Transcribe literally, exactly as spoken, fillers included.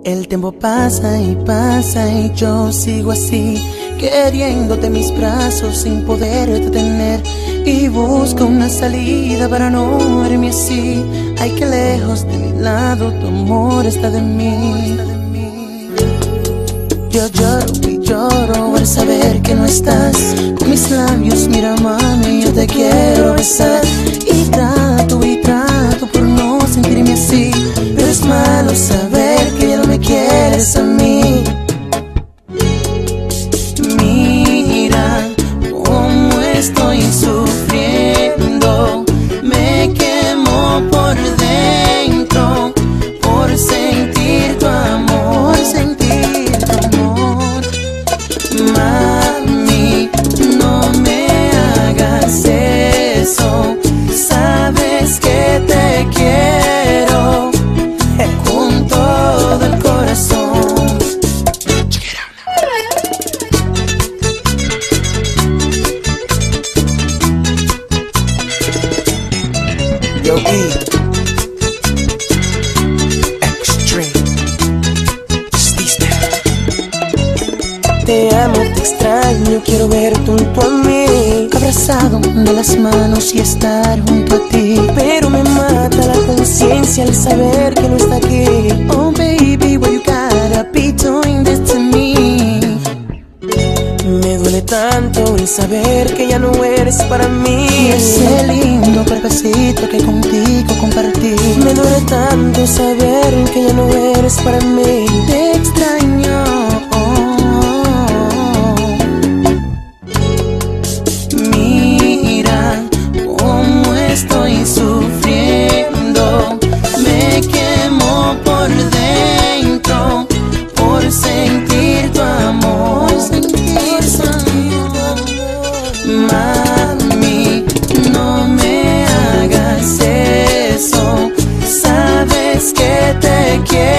El tiempo pasa y pasa y yo sigo así, queriéndote en mis brazos sin poderte tener. Y busco una salida para no verme así. Ay, que lejos de mi lado tu amor está de mí. Yo lloro y lloro al saber que no estás. Con mis labios, mira mami, yo te quiero besar. Y trato y trato por no sentirme así, pero es malo saber que ya no me quieres a mí. Mira cómo estoy sufriendo, me quemo por dentro por sentir tu amor, sentir tu amor. Mami, no me hagas eso, sabes que te quiero con todo el corazón. Yo, E. Extreme. Te amo, te extraño, quiero verte junto a mí, abrazado de las manos y estar junto a ti. Pero me mata la conciencia al saber que no está aquí. Oh baby, why you gotta be doing this to me? Me duele tanto el saber que ya no eres para mí. Y ese lindo cuerpecito que contigo compartí. Me duele tanto saber que ya no eres para mí. Te extraño. Mira cómo estoy sufriendo, me quemo por dentro por sentir tu amor, sentir tu amor. Mami, no me hagas eso, sabes que te quiero